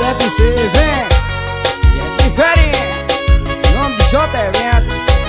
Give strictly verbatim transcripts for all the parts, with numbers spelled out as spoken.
F C, vem. E é diferente. Em nome de J Eventos.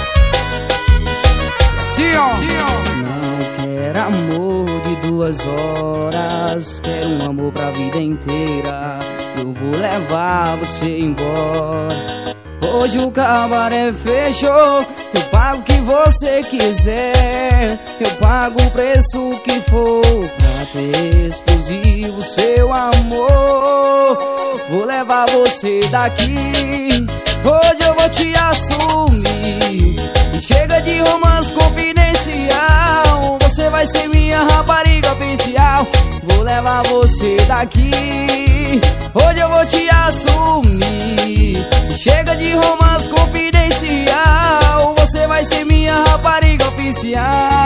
E assim, ó. Não quero amor de duas horas, quero um amor pra vida inteira. Eu vou levar você embora. Hoje o cabaré fechou. Eu pago o que você quiser, eu pago o preço que for pra ter exclusivo seu amor. Vou levar você daqui, hoje eu vou te assumir. E chega de romance confidencial, você vai ser minha rapariga oficial. Vou levar você daqui, hoje eu vou te assumir. E chega de romance confidencial, você vai ser minha rapariga oficial.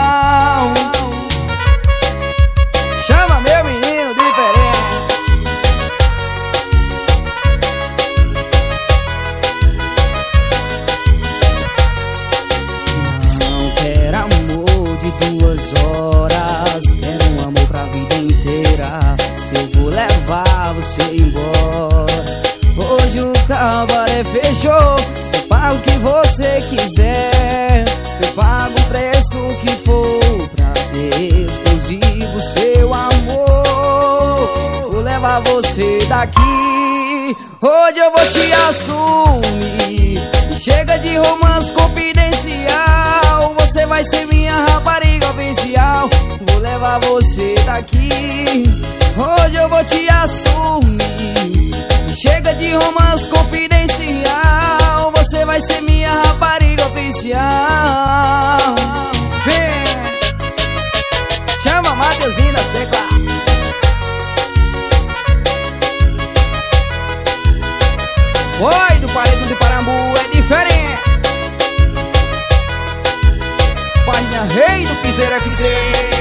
Chama meu menino diferente. Não quero amor de duas horas, quero um amor pra vida inteira. Eu vou levar você embora. Hoje o cabaré fechou. Eu pago o que você quiser, eu pago o preço que for pra ter exclusivo seu amor. Vou levar você daqui, hoje eu vou te assumir. E chega de romance confidencial, você vai ser minha rapariga oficial. Vou levar você daqui, hoje eu vou te assumir. E chega de romance confidencial, você vai ser minha rapariga oficial. Vem, chama Mateuzinho das teclas. Oi, do Paredão de Parambu é diferente. Página Rei do Piseiro F C.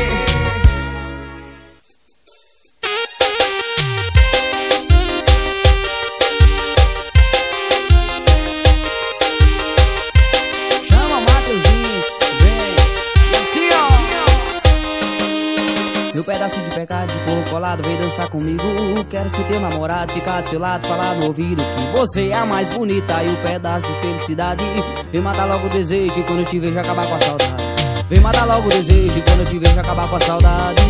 Meu pedaço de pecado de corpo colado, vem dançar comigo. Quero ser teu namorado, ficar do seu lado, falar no ouvido que você é a mais bonita e o pedaço de felicidade. Vem matar logo o desejo e quando eu te vejo acabar com a saudade. Vem matar logo o desejo e quando eu te vejo acabar com a saudade.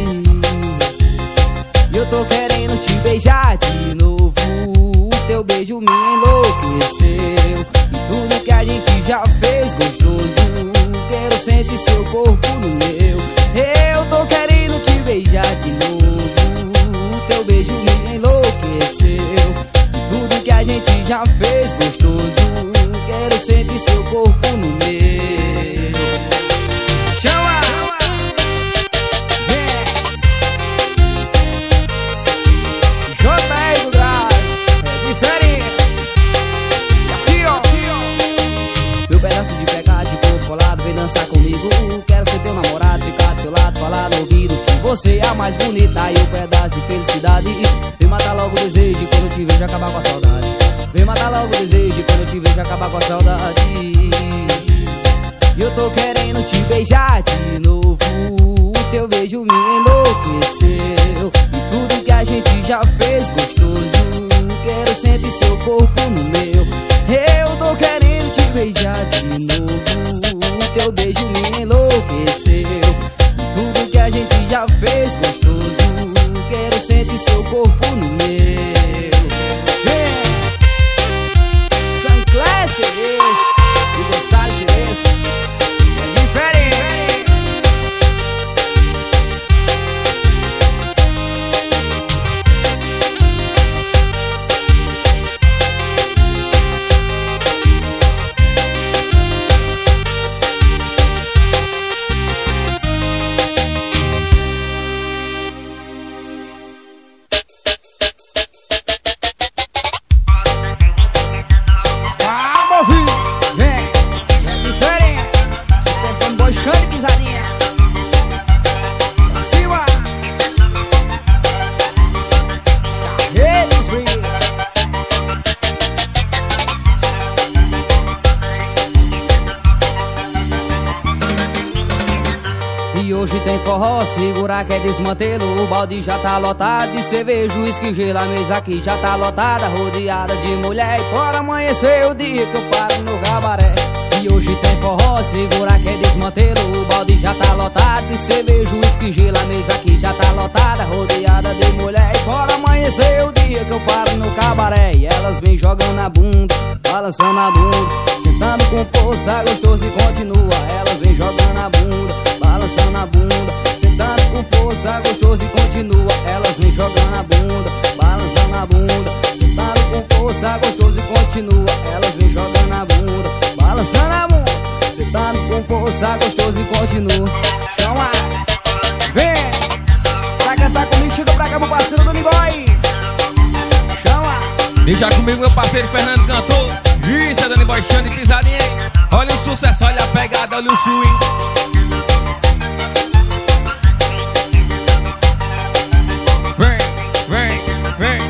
E eu tô querendo te beijar de novo, o teu beijo me enlouqueceu. E tudo que a gente já fez gostoso, quero sentir seu corpo no meu. Eu tô querendo te beijar de novo, o teu beijo me enlouqueceu. E tudo que a gente já fez gostoso, quero sentir seu corpo no meu. Chama! Yeah. J R do Grau, é diferente. E assim, ó, assim, ó. Meu pedaço de pecado de corpo colado, vem dançar comigo. Quero ser teu namorado, ficar do seu lado, falar no ouvido que você é a mais bonita e o pedaço de felicidade. Vem matar logo o desejo e quando eu te vejo acabar com a saudade. Vem matar logo o desejo e quando eu te vejo acabar com a saudade. E eu tô querendo te beijar de novo, o teu beijo me enlouqueceu. E tudo que a gente já fez gostoso, quero sentir seu corpo no meu. Eu tô querendo te beijar de novo, o teu beijo me enlouqueceu. Tudo que a gente já fez gostoso, quero sentir seu corpo no meu. Yeah. Sancler Cerezo e Gonçalves Cerezo é diferente. forró, segura que é desmantelo. O balde já tá lotado de cerveja, uísque, gelo. A mesa aqui já tá lotada, rodeada de mulher. E por amanhecer o dia que eu paro no cabaré. E hoje tem forró, segura que é desmantelo. O balde já tá lotado de cerveja, uísque, gelo. A mesa aqui já tá lotada, rodeada de mulher. E por amanhecer o dia que eu paro no cabaré. E elas vêm jogando a bunda, balançando a bunda, sentando com força, gostoso e continua. Elas vêm jogando a bunda, balançando a bunda, sentando com força, gostoso e continua. Elas vêm jogando a bunda, balançando a bunda, sentando com força, gostoso e continua. Elas vêm jogando a bunda, balançando a bunda, sentando com força, gostoso e continua. Chama, vem, pra cantar comigo, chega pra cá meu parceiro Dani Boy. Chama, deixa comigo meu parceiro Fernando Cantor. Isso é Dani Boy, Xande pisadinha. Olha o sucesso, olha a pegada, olha o swing. Vem, vem, vem.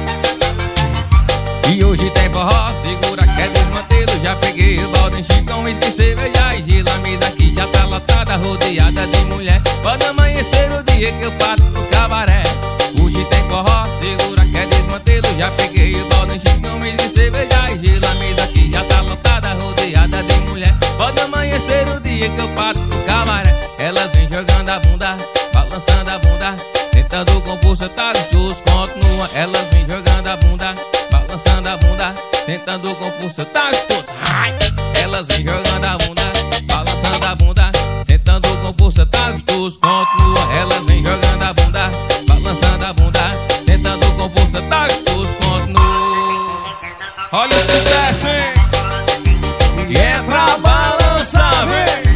E hoje tem forró, segura que é desmantelo. Já peguei o balde, enchi com uísque, cerveja e gelo. A mesa aqui já tá lotada, rodeada de mulher. Pode amanhecer o dia que eu paro no cabaré. Hoje tem forró, segura que é desmantelo. Já peguei o balde, enchi com uísque, cerveja e gelo. A mesa aqui já tá lotada, rodeada de mulher. Pode amanhecer o dia que eu paro no cabaré. Elas vêm jogando a bunda, balançando a bunda, sentando com força, tá gostoso, continua. Elas vêm jogando a bunda, balançando a bunda, sentando com força, tá gostoso. Ai! Elas vêm jogando a bunda, balançando a bunda, sentando com força, tá gostoso, continua. Elas vêm jogando a bunda, balançando a bunda, sentando com força, tá gostoso, continua. Olha o sucesso, hein? E é pra balançar, vem!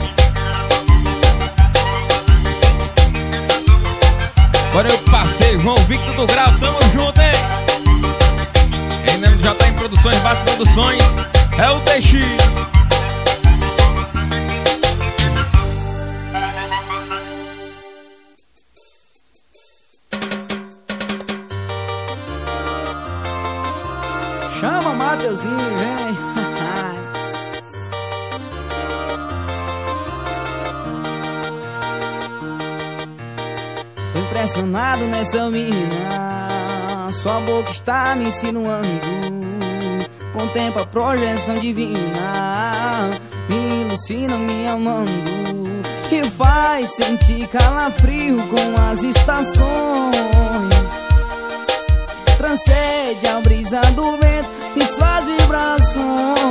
Agora eu passei, João Victor do Grau, tamo junto, hein? Em nome de J M Produções, Bate Produções, é o T X. chama Mateuzinho, vem. Tô impressionado nessa mina, sua boca está me insinuando. Contempla a projeção divina, me alucina me amando e faz sentir calafrio com as estações. Transcende a brisa do vento e suas vibrações.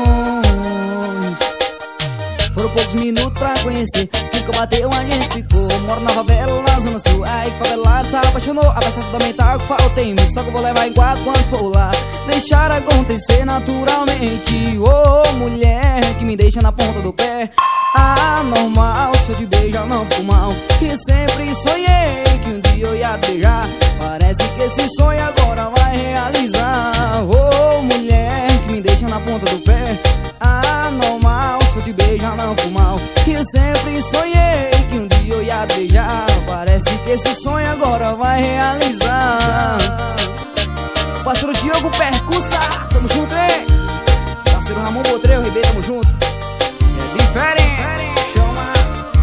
Foram poucos minutos pra conhecer, que eu bateu a gente ficou. Moro na favela, na zona sul, aí favelado se apaixonou. A peça fundamental que falta em mim, só que eu vou levar em quatro quando for lá. Deixar acontecer naturalmente. Ô oh, mulher que me deixa na ponta do pé. Anormal, se eu te beijar não fico mal. E sempre sonhei que um dia eu ia beijar. Parece que esse sonho agora vai realizar. Ô oh, mulher que me deixa na ponta do pé. Anormal, se eu te beijar não fico mal. E eu sempre sonhei que um dia eu ia beijar. Parece que esse sonho agora vai realizar. Parceiro Diogo Percussa, tamo junto, hein? Parceiro Ramon Botreu, Ribeiro, tamo junto. É diferente, chama.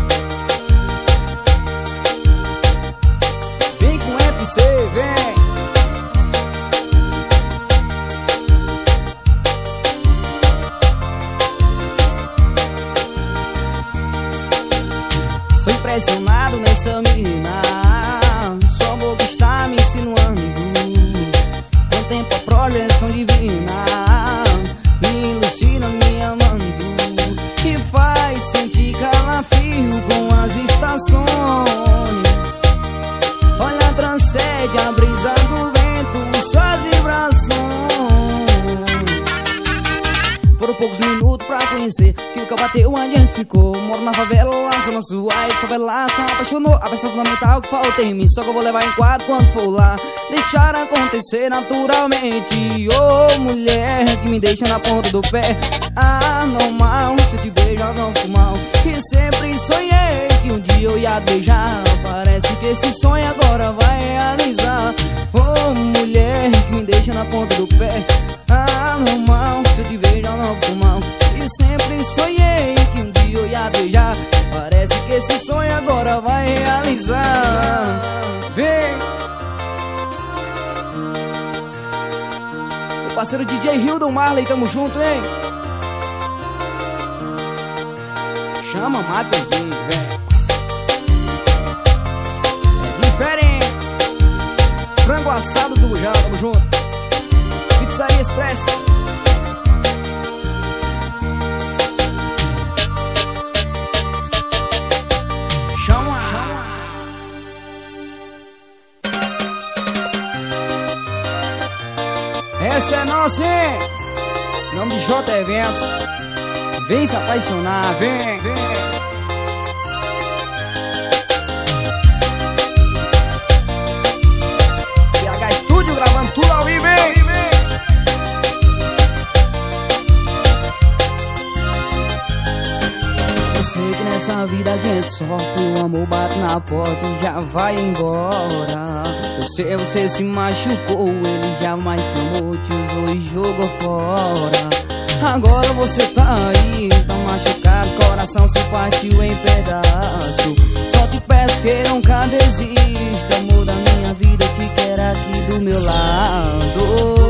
Vem com F C, vem. Tô impressionado nessa menina, sua boca está me insinuando. Contempla a projeção divina, me alucina me amando e faz sentir calafrio com as estações. Olha, transcende a brisa do vento, suas vibrações. Foram poucos minutos pra conhecer, que o que bateu a gente ficou. Moro na favela, lá zona sul, aí favela se apaixonou. A peça fundamental que falta em mim, só que eu vou levar em quatro quando for lá. Deixar acontecer naturalmente. Ô oh, mulher que me deixa na ponta do pé. Anormal, se eu te beijar não fico mal. E sempre sonhei que um dia eu ia beijar. Parece que esse sonho agora vai realizar. Ô oh, mulher que me deixa na ponta do pé. Anormal, se eu te beijar não fico mal. E sempre sonhei que um dia eu ia beijar. Parece que esse sonho agora vai realizar. parceiro D J Hildon Marley, tamo junto, hein? Chama Mateuzinho, velho. É diferente. Frango assado do Bujão, tamo junto. Pizzaria Express. Chama. Essa é nossa, hein? Em nome de J Eventos. Vem se apaixonar, vem, vem. P H Studio gravando tudo ao vivo, hein? Eu sei que nessa vida a gente sofre, o amor bate na porta e já vai embora. Eu sei, você se machucou, ele jamais te amou, te usou e jogou fora. Agora você tá aí, tá machucado, coração se partiu em pedaço. Só te peço que nunca desista, amor da minha vida, te quero aqui do meu lado.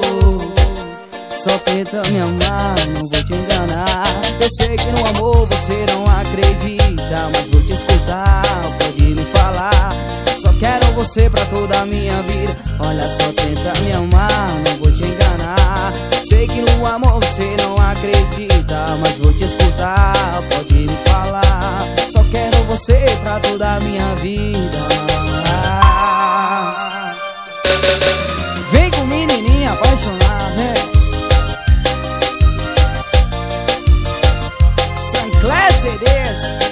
Só tenta me amar, não vou te enganar. Eu sei que no amor você não acredita, mas vou te escutar, pode me falar. Só quero você pra toda a minha vida. Olha, só tenta me amar, não vou te enganar. Sei que no amor você não acredita, mas vou te escutar, pode me falar. Só quero você pra toda a minha vida. Vem com menininha apaixonada, né? Sancler C Ds.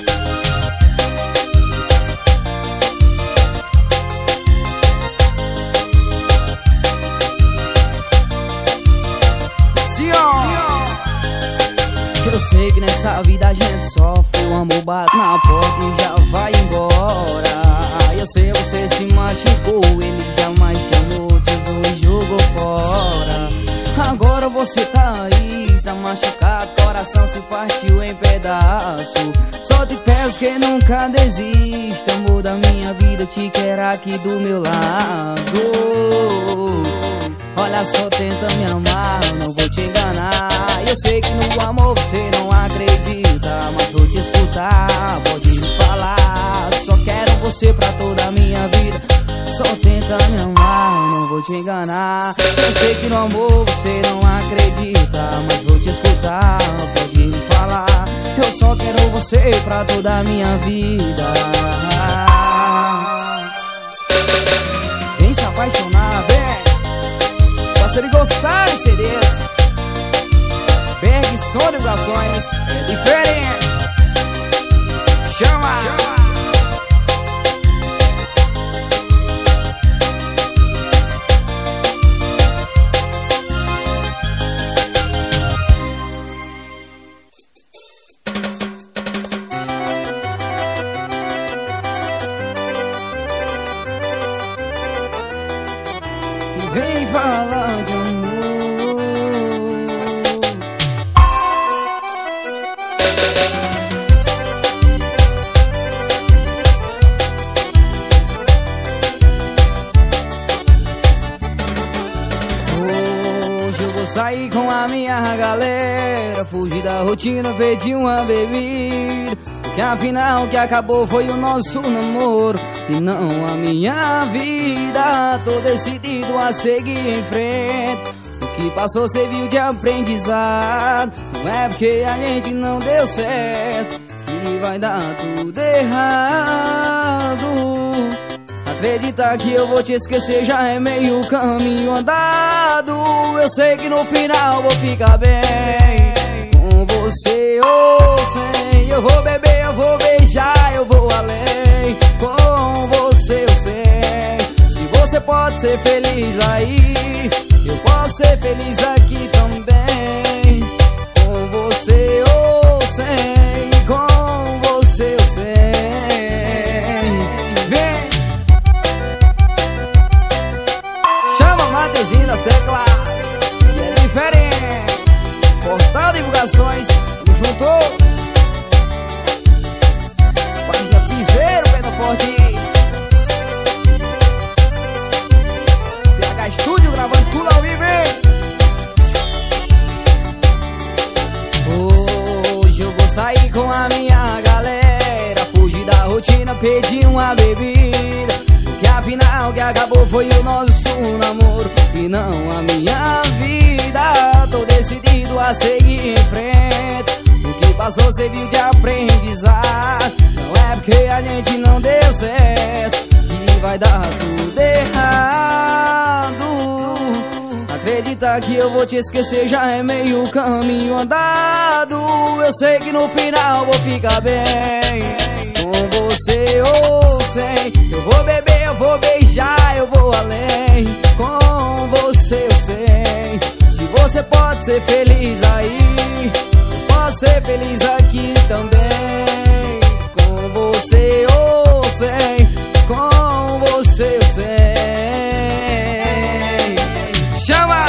Eu sei que nessa vida a gente sofre, o amor bate na porta e já vai embora. Eu sei, você se machucou, ele jamais te amou, te usou e jogou fora. Agora você tá aí, tá machucado, coração se partiu em pedaço. Só te peço que nunca desista, amor da minha vida, te quero aqui do meu lado. Olha, só tenta me amar, não vou te enganar. Eu sei que no amor você não acredita, mas vou te escutar, pode me falar. Só quero você pra toda a minha vida. Só tenta me amar, não vou te enganar. Eu sei que no amor você não acredita, mas vou te escutar, pode me falar. Eu só quero você pra toda a minha vida. Vem se apaixonar, vem. Parceiro Gonçalo C Ds. Berg Som Divulgações, é diferente. Chama, chama. Vem falar de amor. Hoje eu vou sair com a minha galera, fugir da rotina, pedir uma bebida. Porque afinal o que acabou foi o nosso namoro e não a minha vida. Tô decidido a seguir em frente. O que passou serviu de aprendizado. Não é porque a gente não deu certo que vai dar tudo errado. Acreditar que eu vou te esquecer já é meio caminho andado. Eu sei que no final vou ficar bem com você ou sem. Eu vou beber, eu vou beijar, eu vou além. Com você eu sei. Se você pode ser feliz aí, eu posso ser feliz aqui também. Com você ou sem, com você eu sei. Vem! Chama Mateuzinho das teclas, e é diferente. Portal Divulgações, tamo junto. Página Piseiro, Pedro Forte. P H Studio gravando tudo ao vivo, hein? pedi uma bebida, porque afinal o que acabou foi o nosso namoro e não a minha vida. Tô decidido a seguir em frente, o que passou serviu de aprendizado. Não é porque a gente não deu certo que vai dar tudo errado. Acredita que eu vou te esquecer já é meio caminho andado. Eu sei que no final vou ficar bem, com você ou sem. Eu vou beber, eu vou beijar, eu vou além, com você eu sei. Se você pode ser feliz aí, eu posso ser feliz aqui também. Com você ou sem, com você eu sei. Chama!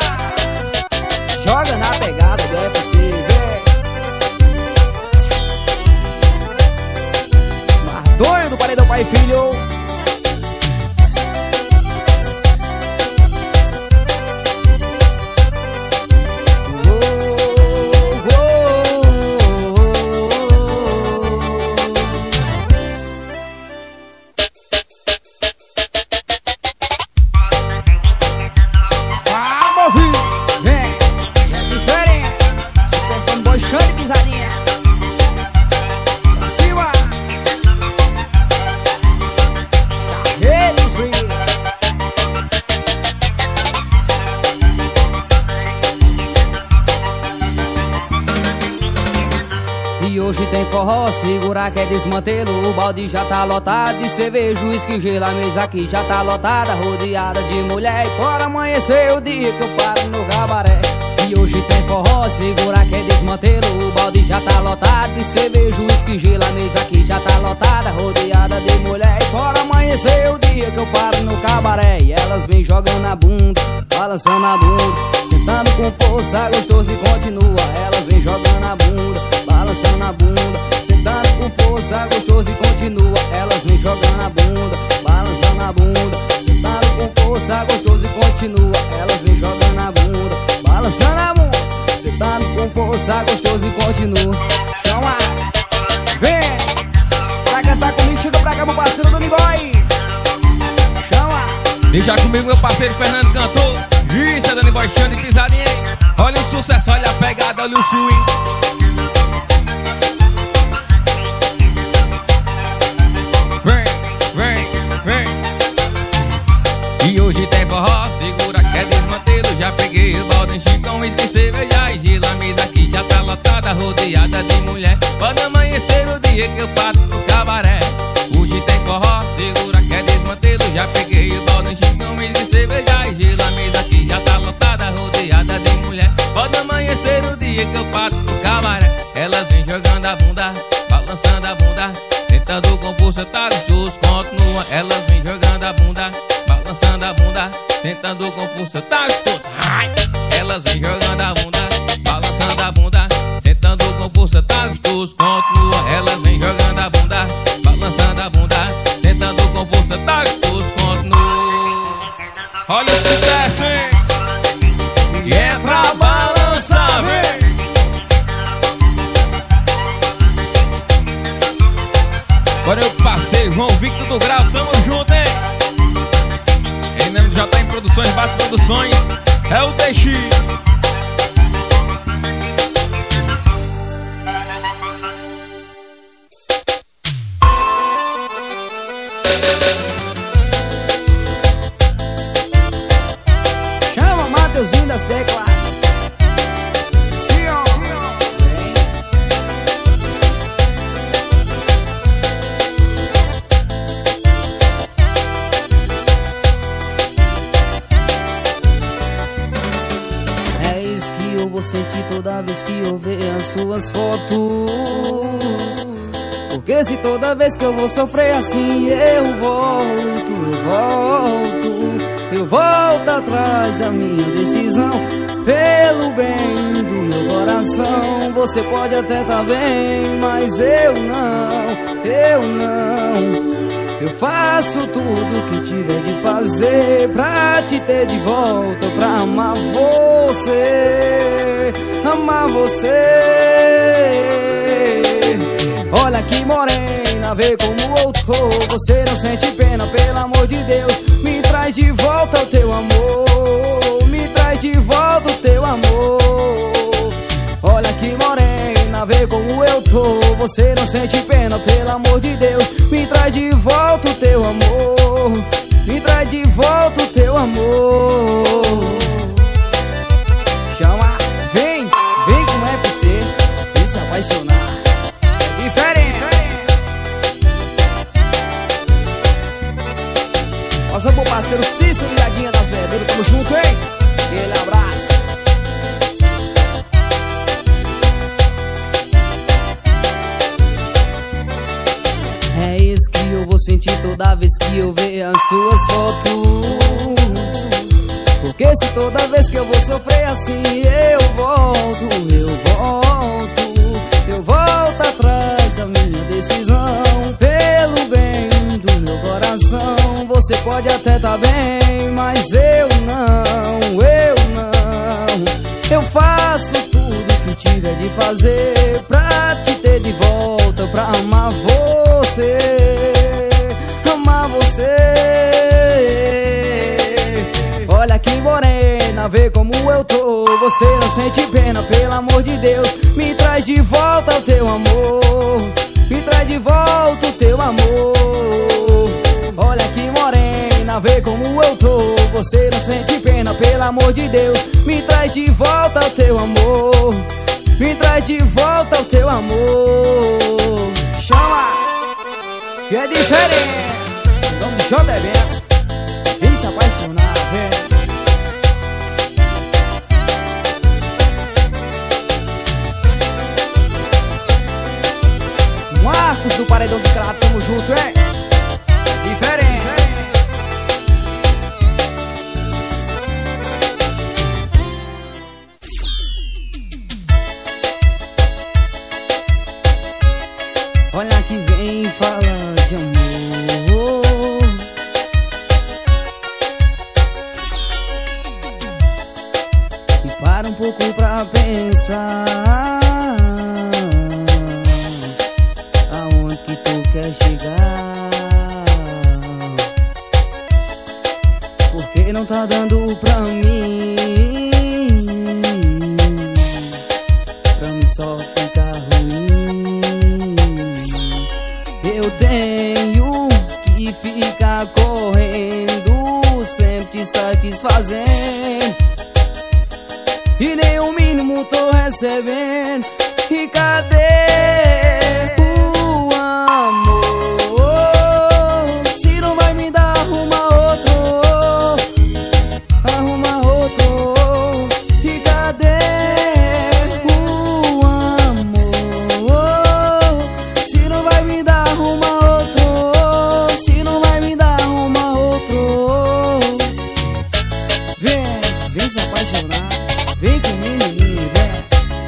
Joga na pegada do F C, vem. Mardonho do Paredão Pai e Filho. E hoje tem forró, segura que é desmantelo. O balde já tá lotado de cerveja, uísque, gelo. A mesa aqui já tá lotada, rodeada de mulher. E por amanhecer o dia que eu paro no cabaré. E hoje tem forró, segura que é desmantelo. O balde já tá lotado de cerveja, uísque, gelo. A mesa aqui já tá lotada, rodeada de mulher. E por amanhecer o dia que eu paro no cabaré. E elas vêm jogando a bunda, balançando a bunda, sentando com força, gostoso e continua. Elas vêm jogando a bunda, balançando a bunda, sentando com força, gostoso e continua. Elas vêm jogando a bunda, balançando a bunda, sentando com força, gostoso e continua. Elas vêm jogando a bunda, balançando a bunda, sentando com força, gostoso e continua. Chama! Vem! Pra cantar comigo, chega pra cá, meu parceiro Dani Boy. Chama! Deixa comigo meu parceiro Fernando Cantor. Isso é Dani Boy, Xande Pisadinha. Olha o sucesso, olha a pegada, olha o swing. Vem, vem, vem. E hoje tem forró, segura que é desmantelo. Já peguei o balde, enchi com uísque, cerveja e gelo. A mesa aqui já tá lotada, rodeada de mulher. Pode amanhecer o dia que eu paro no cabaré. Hoje tem forró, segura que é desmantelo. Já peguei o balde, enchi com uísque, cerveja e gelo. A mesa aqui já tá lotada, rodeada de mulher. Pode amanhecer o dia que eu paro no cabaré. Elas vêm jogando a bunda, balançando a bunda, sentando com força, tá gostoso, continua. Elas vêm jogando a bunda, balançando a bunda, sentando com força, tá gostoso. Ai! Elas vêm jogando a bunda, balançando a bunda, sentando com força, tá gostoso, continua. Elas vêm jogando a bunda, balançando a bunda, sentando com força, tá gostoso, continua. Olha o sucesso, hein? E é pra balançar, vem! Agora eu passei, João Victor do Grau, tamo junto, hein? Em nome de J M Produções, Bate Produções, é o D X. Chama Mateuzinho das teclas. Eu vou sentir toda vez que eu ver as suas fotos. Porque se toda vez que eu vou sofrer assim eu volto, eu volto, eu volto atrás da minha decisão. Pelo bem do meu coração, você pode até tá bem, mas eu não, eu não. Eu faço tudo que tiver de fazer pra te ter de volta, pra amar você, amar você. Olha que morena, morena, vê como eu tô. Você não sente pena, pelo amor de Deus. Me traz de volta o teu amor, me traz de volta o teu amor. Olha que morena, vê como eu tô. Você não sente pena, pelo amor de Deus. Me traz de volta o teu amor, me traz de volta o teu amor. Chama, vem, vem com F C e se apaixonar. É diferente. Nossa, meu parceiro Cícero e Aguinha das Verduras, tamo junto, hein? Aquele abraço. É isso que eu vou sentir toda vez que eu ver as suas fotos. Porque se toda vez que eu vou sofrer assim eu volto, eu volto, eu volto atrás da minha decisão. Pelo bem do meu coração, você pode até tá bem, mas eu não, eu não. Eu faço tudo que tiver de fazer pra te ter de volta, pra amar você, amar você. Olha que morena, vê como eu tô. Você não sente pena, pelo amor de Deus. Me traz de volta o teu amor, me traz de volta o teu amor. Olha que morena, vê como eu tô. Você não sente pena, pelo amor de Deus. Me traz de volta o teu amor, me traz de volta o teu amor. Chama, que é diferente. Vamos show bebendo, vem se apaixonar, vem. Marcos do Paredão do Crato, tamo junto, hein? Diferente, hein? Olha que vem falar de amor. E para um pouco pra pensar aonde que tu quer chegar. Porque não tá dando pra mim, pra mim só ficar ruim. Eu tenho que ficar correndo, sempre te satisfazendo, e nem o mínimo tô recebendo. E cadê o amor? Se não vai me dar, arruma outro, arruma outro. E cadê o amor? Se não vai me dar, arruma outro. Se não vai me dar, arruma outro. Vem, vem se apaixonar, vem comigo, menino, vem.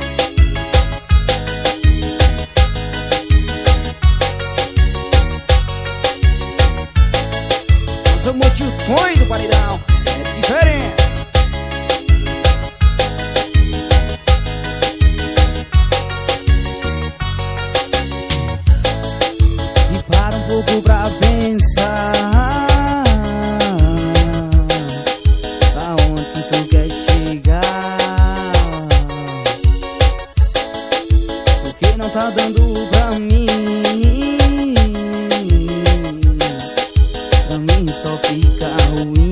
Sou multicões do Paredão, é diferente. E para um pouco pra pensar aonde que tu quer chegar. Porque não tá dando pra mim, pra mim só fica ruim.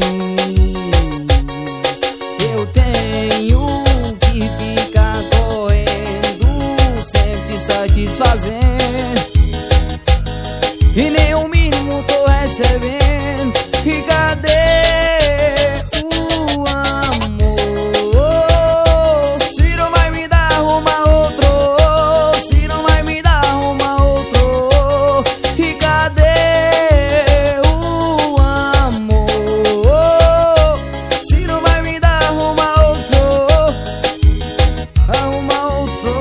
Eu tenho que ficar correndo, sempre te satisfazendo, e nem o mínimo tô recebendo. E cadê o amor? Se não vai me dar, arruma outro. Se não vai me dar, arruma outro. E cadê o amor? Se não vai me dar, arruma outro, arruma outro.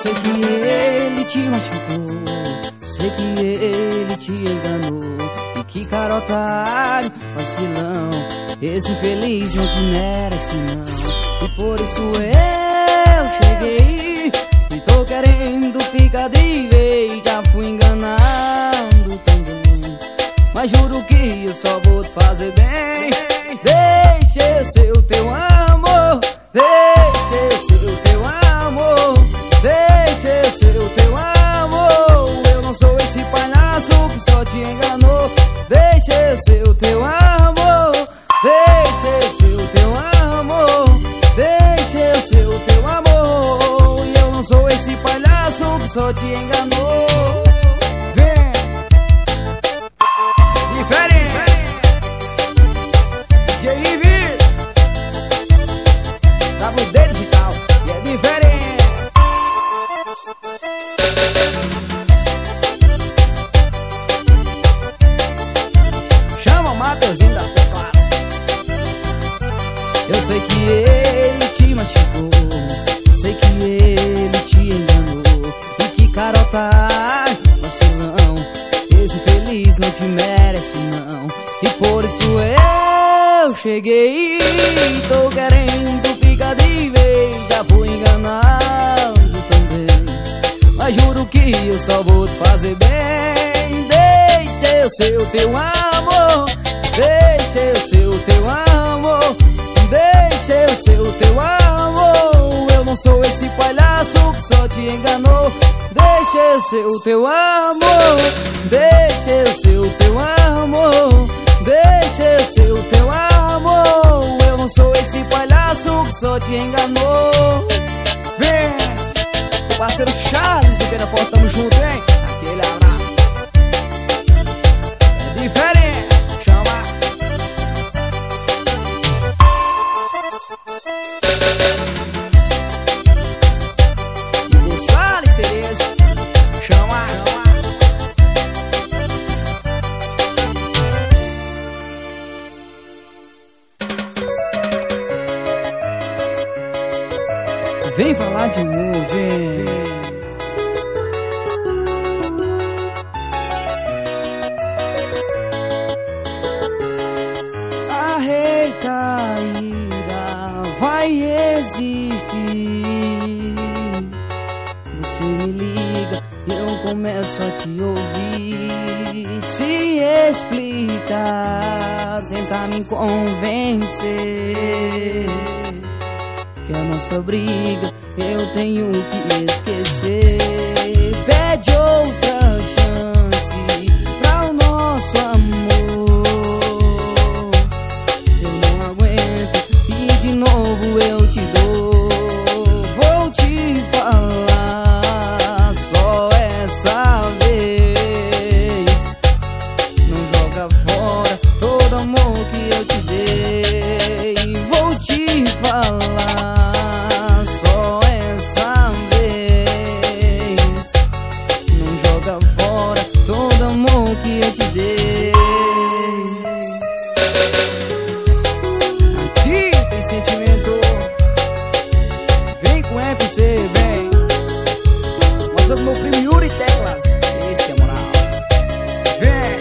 sei que ele te machucou, sei que ele te enganou. E que carotário, vacilão, esse infeliz não te merece não. E por isso eu cheguei e tô querendo ficar de vez. Já fui enganado também, mas juro que eu só vou te fazer bem. Deixa eu ser o teu amor, deixa eu ser o teu amor, deixa eu ser o teu amor. Eu não sou esse palhaço que só te enganou. Deixa eu ser o teu amor, deixa eu ser o teu amor, deixa eu ser o teu amor. E eu não sou esse palhaço que só te enganou. Vem, diferente, D J Ives, W D Digital, e é diferente. Chama o Mateuzinho das teclas. Eu sei que ele te machucou, sei que ele te enganou. E que carotário, vacilão, esse infeliz não te merece não. E por isso eu cheguei, tô querendo ficar de vez. Já fui enganado também, mas juro que eu só vou te fazer bem. Deixa eu ser o teu amor, deixa eu ser o teu amor, deixa eu ser o teu amor. Eu não sou esse palhaço que só te enganou. Deixa eu ser o teu amor, deixa eu ser o teu amor, deixa eu ser o teu amor. Eu não sou esse palhaço que só te enganou. Vem, parceiro Charles do Pequena Porta, tamo junto, hein? Aquele abraço. É diferente, chama. E Gonçalves Cereza, chama, chama. Vem falar de novo, vem. A recaída vai existir. Você me liga e eu começo a te ouvir. Se explicar, tentar me convencer que a nossa briga eu tenho que esquecer. Pede outra chance pra o nosso amor. Eu não aguento e de novo eu te dou. Vou te falar só essa vez. Não joga fora todo amor que eu te dei. Vou te falar só essa vez. Não joga fora todo amor que eu te dei. Aqui tem sentimento. Vem com F C, vem. Mostra pro meu primo Yuri Teclas. Esse é moral. Vem.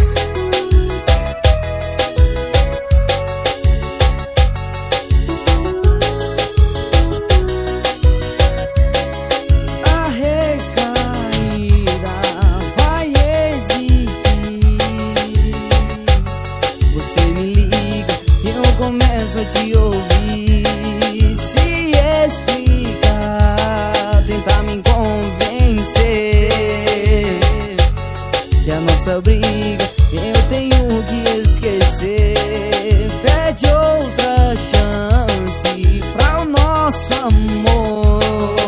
A recaída vai existir. Você me liga e eu começo a te ouvir. Se explicar, tentar me convencer que a nossa briga eu tenho que esquecer. Pede outra chance pra o nosso amor.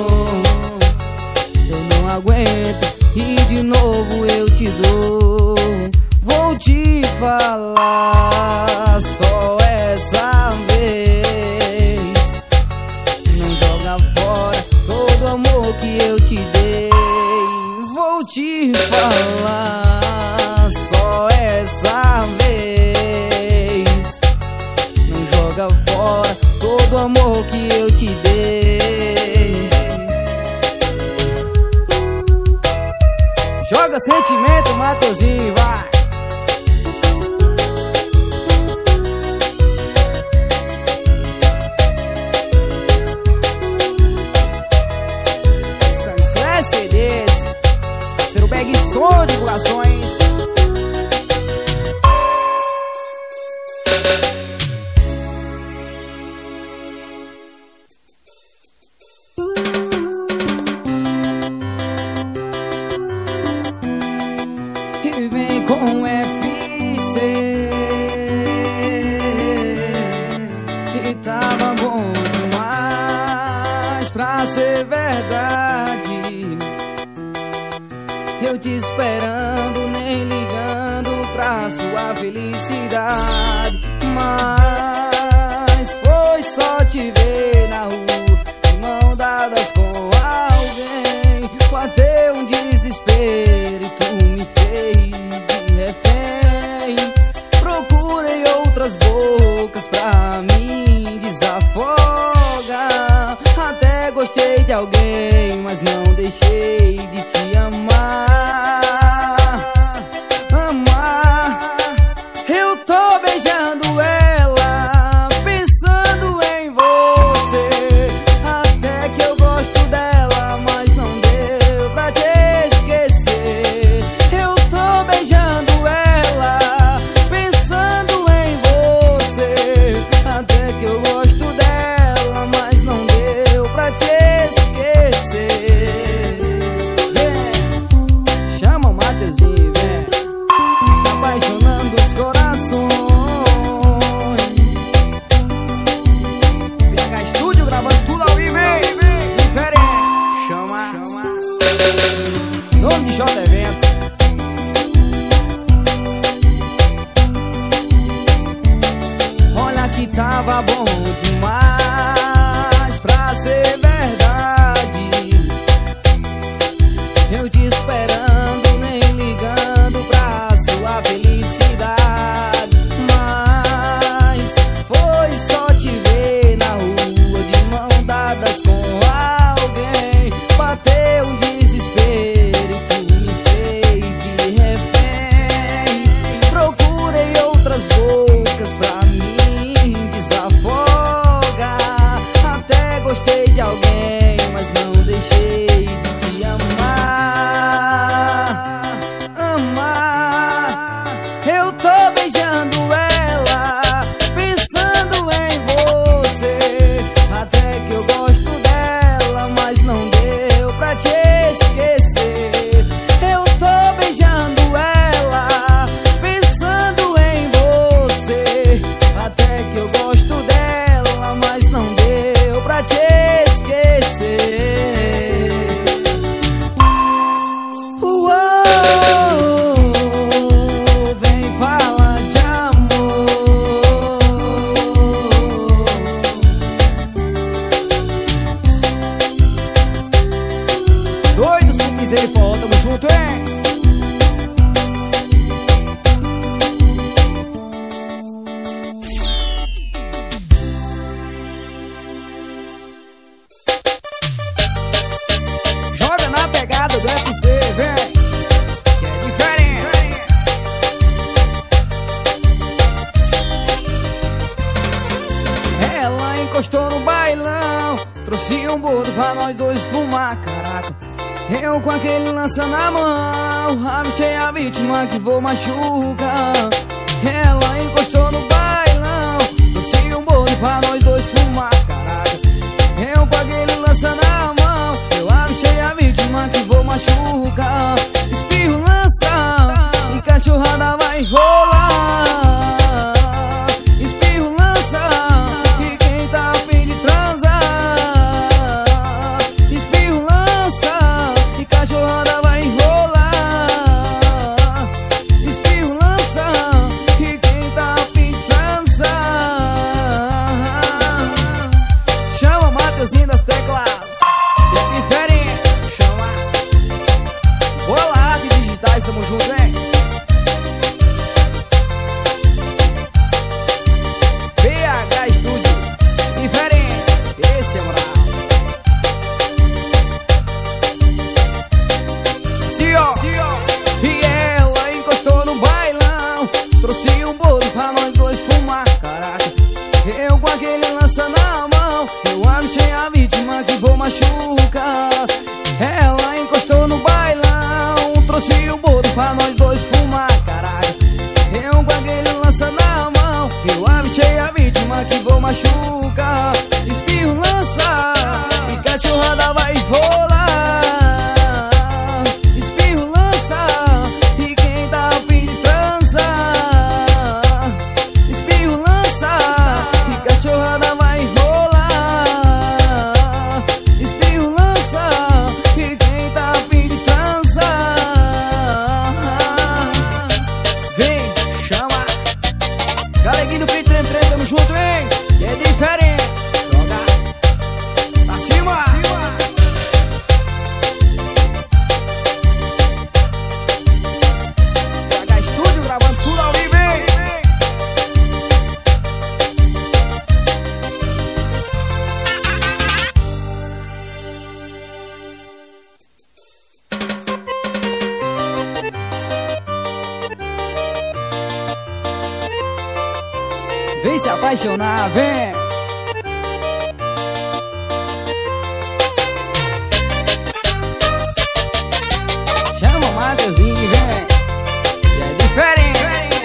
Eu não aguento e de novo eu te dou. Vou te falar só essa vez. Não joga fora todo amor que eu te dei. Vou te falar só essa vez. Não joga fora todo amor que eu te dei. Joga sentimento, Mateuzinho, vai. Sancler C Ds, ser o Bag Som Divulgações. Com F C e tava bom demais pra ser verdade. Eu te esperando, nem ligando pra sua felicidade. Mas foi só te ver na rua, de mão dadas com alguém. Bateu um desespero e tu me fez refém. Procurei outras bocas pra mim desafogar. Até gostei de alguém, mas não deixei de te amar. Amar. Eu tô beijando ela, pensando em você. Até que eu gosto dela, mas não deu pra te esquecer. Eu tô beijando ela, pensando em você. Até que eu gosto dela, mas não deu pra te esquecer. Vem, chama o Mateuzinho, vem, tá apaixonando os corações. B H Studio gravando tudo ao vivo, hein? Diferente. Chama, chama. Nome de J Eventos. Olha que tava bom demais pra ser verdade. Eu te esperando, nem ligando pra sua felicidade. Mas foi só te ver na rua, de mão dadas com alguém. Bateu um desespero e tu me fez de refém. Procurei outras bocas pra mim desafogar. Até gostei de alguém, mas não deixei de te amar. Amar. Eu tô beijando ela, pensando em você. Até que eu gosto dela, mas não deu pra te esquecer. Eu tô beijando ela, pensando em você. Até que eu gosto dela, mas não deu pra te esquecer. Uou, vem falar de amor. Doidos por piseiro e forró, tamo junto, hein? Joga na pegada do F C, vem, que é diferente. Ela encostou no bailão, trouxe um bolo pra nós dois fumar, caraca. Eu com aquele lança na mão, avistei a vítima que vou machucar. Ela encostou no bailão, trouxe um bolo pra nós dois fumar, caraca. Eu com aquele lança na mão, eu avistei a vítima que vou machucar. Espirro, lança, e cachorrada vai rolar. Espirro, lança, e quem tá a fim de transar. Espirro, lança, e cachorrada vai rolar. Espirro, lança, e quem tá a fim de transar. lança na mão, eu achei a vítima que vou machucar. Ela encostou no bailão, trouxe o bolo pra nós dois fumar, caralho. Eu com aquele lança na mão, eu achei a vítima que vou machucar. Espirro, lança, e cachorrada vai rolar. Espirro, lança, e quem tá a fim de transar. Espirro, lança, e cachorrada vai rolar. Espirro, lança, e quem tá a fim de transar. Vem, chama, galeguinho do Fit Trem Trem, tamo junto, hein? E é diferente. Joga pra cima, cima. H Estúdio gravando tudo ao vivo, hein? Vem se apaixonar, vem. Chama o Mateuzinho, vem. E é diferente.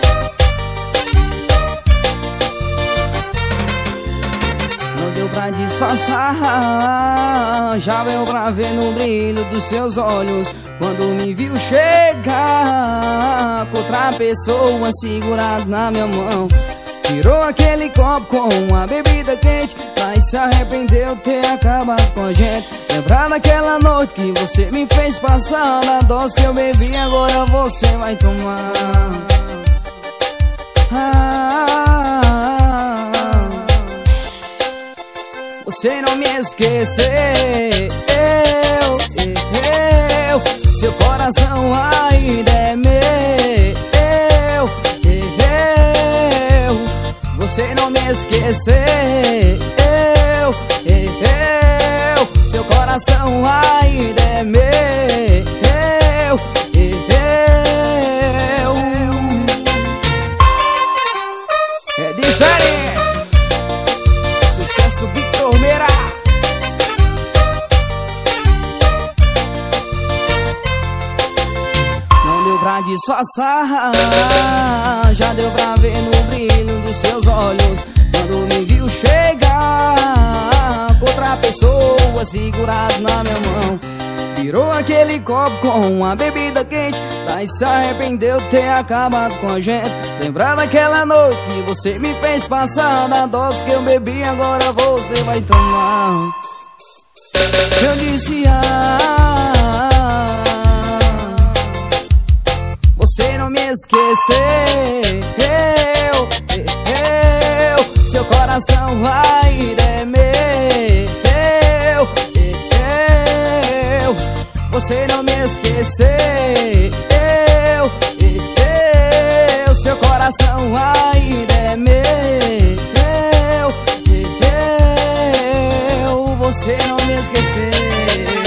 Não deu pra disfarçar, já veio pra ver no brilho dos seus olhos. Quando me viu chegar com outra pessoa segurado na minha mão, tirou aquele copo com uma bebida quente, mas se arrependeu de ter acabado com a gente. Lembrar daquela noite que você me fez passar, da dose que eu bebi, agora você vai tomar. Ah, você não me esqueceu, eu, seu coração ainda é meu. Você não me esqueceu, eu, eu, seu coração ainda é meu, eu, eu. É diferente. Sucesso Victor Meira. Não deu pra disfarçar, já deu pra ver no brilho dos seus olhos. Quando me viu chegar com outra pessoa segurado na minha mão, virou aquele copo com uma bebida quente, mas se arrependeu de ter acabado com a gente. Lembrar daquela noite que você me fez passar, da dose que eu bebi, agora você vai tomar. Eu disse ah, você não me esqueceu, eu, eu, seu coração ainda é meu, eu, você não me esqueceu, eu, eu, seu coração ainda é meu, eu, eu, você não me esqueceu.